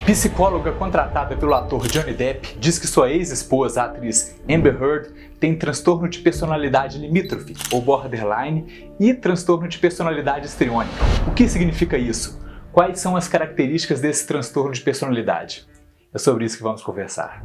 Psicóloga contratada pelo ator Johnny Depp diz que sua ex-esposa, a atriz Amber Heard, tem transtorno de personalidade limítrofe, ou borderline, e transtorno de personalidade histriônica. O que significa isso? Quais são as características desse transtorno de personalidade? É sobre isso que vamos conversar.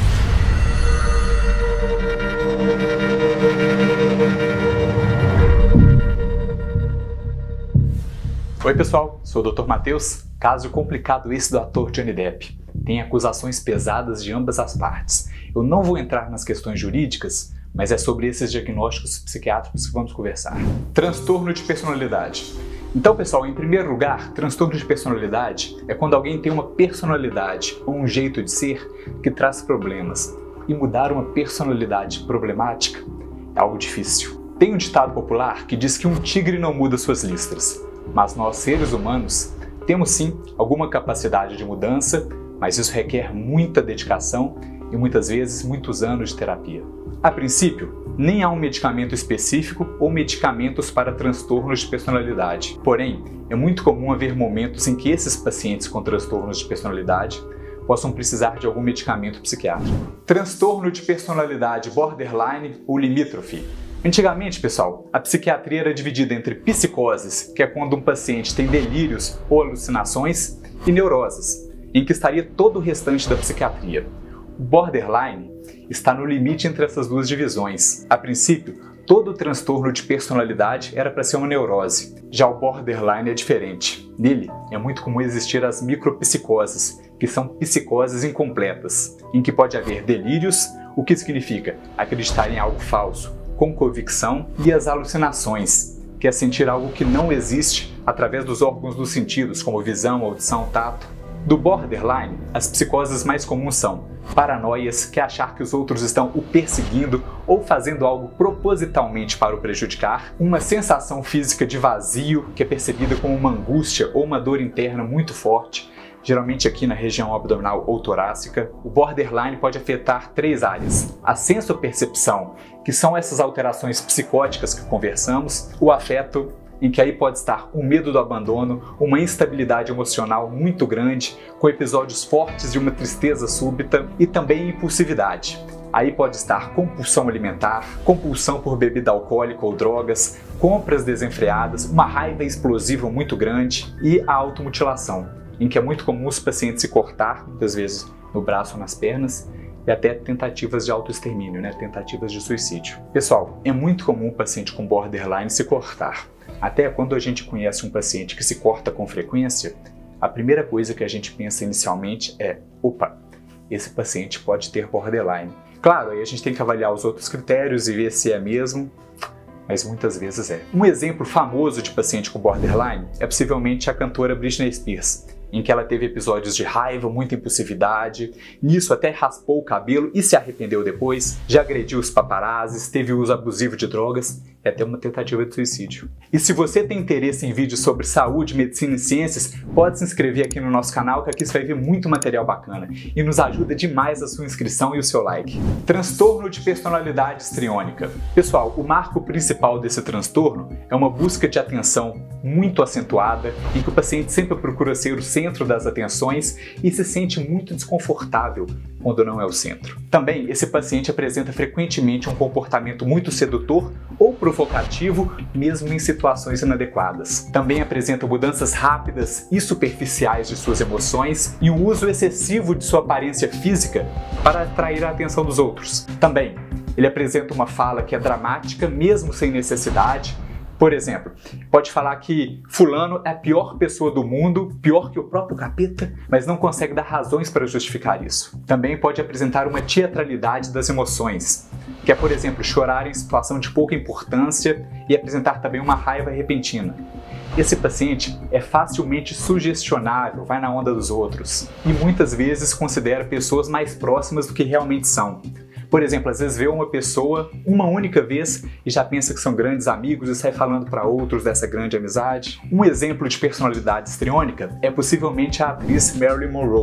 Oi pessoal, sou o Dr. Matheus. Caso complicado esse do ator Johnny Depp. Tem acusações pesadas de ambas as partes. Eu não vou entrar nas questões jurídicas, mas é sobre esses diagnósticos psiquiátricos que vamos conversar. Transtorno de personalidade. Então pessoal, em primeiro lugar, transtorno de personalidade é quando alguém tem uma personalidade ou um jeito de ser que traz problemas. E mudar uma personalidade problemática é algo difícil. Tem um ditado popular que diz que um tigre não muda suas listras, mas nós seres humanos temos sim alguma capacidade de mudança, mas isso requer muita dedicação e muitas vezes muitos anos de terapia. A princípio, nem há um medicamento específico ou medicamentos para transtornos de personalidade. Porém, é muito comum haver momentos em que esses pacientes com transtornos de personalidade possam precisar de algum medicamento psiquiátrico. Transtorno de personalidade borderline ou limítrofe. Antigamente, pessoal, a psiquiatria era dividida entre psicoses, que é quando um paciente tem delírios ou alucinações, e neuroses, em que estaria todo o restante da psiquiatria. O borderline está no limite entre essas duas divisões. A princípio, todo transtorno de personalidade era para ser uma neurose. Já o borderline é diferente. Nele, é muito comum existir as micropsicoses, que são psicoses incompletas, em que pode haver delírios, o que significa acreditar em algo falso, com convicção, e as alucinações, que é sentir algo que não existe através dos órgãos dos sentidos, como visão, audição, tato. Do borderline, as psicoses mais comuns são paranoias, que é achar que os outros estão o perseguindo ou fazendo algo propositalmente para o prejudicar, uma sensação física de vazio, que é percebida como uma angústia ou uma dor interna muito forte, geralmente aqui na região abdominal ou torácica. O borderline pode afetar três áreas: a sensopercepção, que são essas alterações psicóticas que conversamos, o afeto, em que aí pode estar o medo do abandono, uma instabilidade emocional muito grande, com episódios fortes de uma tristeza súbita, e também impulsividade. Aí pode estar compulsão alimentar, compulsão por bebida alcoólica ou drogas, compras desenfreadas, uma raiva explosiva muito grande e a automutilação, em que é muito comum os pacientes se cortar, muitas vezes no braço ou nas pernas, e até tentativas de autoextermínio, tentativas de suicídio. Pessoal, é muito comum o paciente com borderline se cortar. Até quando a gente conhece um paciente que se corta com frequência, a primeira coisa que a gente pensa inicialmente é: opa, esse paciente pode ter borderline. Claro, aí a gente tem que avaliar os outros critérios e ver se é mesmo, mas muitas vezes é. Um exemplo famoso de paciente com borderline é possivelmente a cantora Britney Spears, em que ela teve episódios de raiva, muita impulsividade, nisso até raspou o cabelo e se arrependeu depois, já agrediu os paparazzis, teve uso abusivo de drogas e até uma tentativa de suicídio. E se você tem interesse em vídeos sobre saúde, medicina e ciências, pode se inscrever aqui no nosso canal, que aqui você vai ver muito material bacana e nos ajuda demais a sua inscrição e o seu like. Transtorno de personalidade histriônica. Pessoal, o marco principal desse transtorno é uma busca de atenção muito acentuada, em que o paciente sempre procura ser o centro das atenções e se sente muito desconfortável quando não é o centro. Também, esse paciente apresenta frequentemente um comportamento muito sedutor ou provocativo, mesmo em situações inadequadas. Também apresenta mudanças rápidas e superficiais de suas emoções e o uso excessivo de sua aparência física para atrair a atenção dos outros. Também, ele apresenta uma fala que é dramática, mesmo sem necessidade. Por exemplo, pode falar que fulano é a pior pessoa do mundo, pior que o próprio capeta, mas não consegue dar razões para justificar isso. Também pode apresentar uma teatralidade das emoções, que é, por exemplo, chorar em situação de pouca importância e apresentar também uma raiva repentina. Esse paciente é facilmente sugestionável, vai na onda dos outros e muitas vezes considera pessoas mais próximas do que realmente são. Por exemplo, às vezes vê uma pessoa uma única vez e já pensa que são grandes amigos e sai falando para outros dessa grande amizade. Um exemplo de personalidade histriônica é possivelmente a atriz Marilyn Monroe,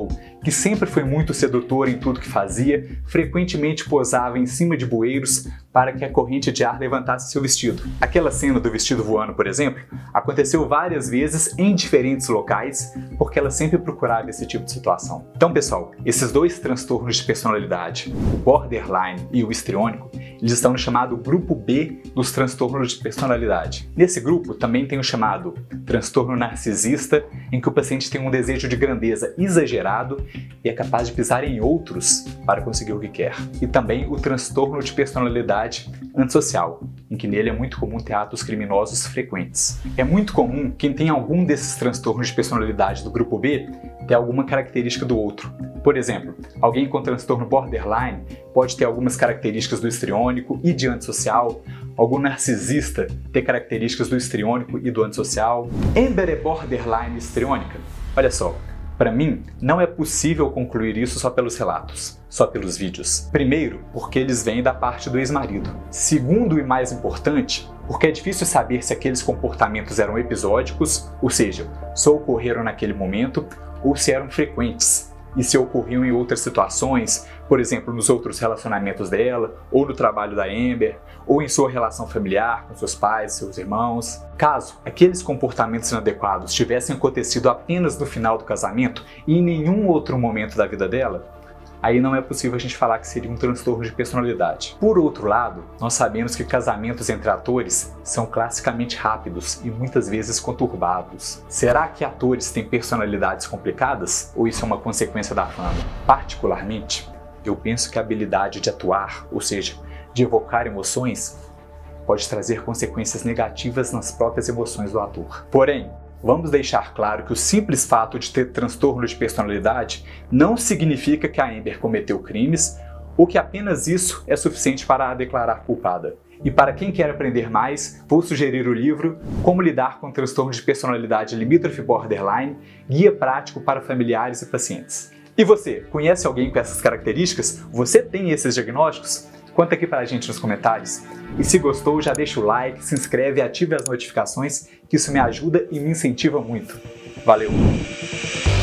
que sempre foi muito sedutora em tudo que fazia, frequentemente posava em cima de bueiros para que a corrente de ar levantasse seu vestido. Aquela cena do vestido voando, por exemplo, aconteceu várias vezes em diferentes locais, porque ela sempre procurava esse tipo de situação. Então, pessoal, esses dois transtornos de personalidade, o borderline e o histriônico, eles estão no chamado grupo B dos transtornos de personalidade. Nesse grupo também tem o chamado transtorno narcisista, em que o paciente tem um desejo de grandeza exagerado e é capaz de pisar em outros para conseguir o que quer. E também o transtorno de personalidade antissocial, em que nele é muito comum ter atos criminosos frequentes. É muito comum quem tem algum desses transtornos de personalidade do grupo B ter alguma característica do outro. Por exemplo, alguém com transtorno borderline pode ter algumas características do histriônico e de antissocial, algum narcisista ter características do histriônico e do antissocial. Amber é borderline histriônica? Olha só, para mim, não é possível concluir isso só pelos relatos, só pelos vídeos. Primeiro, porque eles vêm da parte do ex-marido. Segundo e mais importante, porque é difícil saber se aqueles comportamentos eram episódicos, ou seja, só ocorreram naquele momento, ou se eram frequentes, e se ocorriam em outras situações, por exemplo, nos outros relacionamentos dela, ou no trabalho da Amber, ou em sua relação familiar com seus pais, seus irmãos. Caso aqueles comportamentos inadequados tivessem acontecido apenas no final do casamento e em nenhum outro momento da vida dela, aí não é possível a gente falar que seria um transtorno de personalidade. Por outro lado, nós sabemos que casamentos entre atores são classicamente rápidos e muitas vezes conturbados. Será que atores têm personalidades complicadas ou isso é uma consequência da fama? Particularmente, eu penso que a habilidade de atuar, ou seja, de evocar emoções, pode trazer consequências negativas nas próprias emoções do ator. Porém, vamos deixar claro que o simples fato de ter transtorno de personalidade não significa que a Amber cometeu crimes ou que apenas isso é suficiente para a declarar culpada. E para quem quer aprender mais, vou sugerir o livro Como Lidar com Transtorno de Personalidade Limítrofe Borderline, Guia Prático para Familiares e Pacientes. E você, conhece alguém com essas características? Você tem esses diagnósticos? Conta aqui pra gente nos comentários. E se gostou, já deixa o like, se inscreve e ative as notificações, que isso me ajuda e me incentiva muito. Valeu!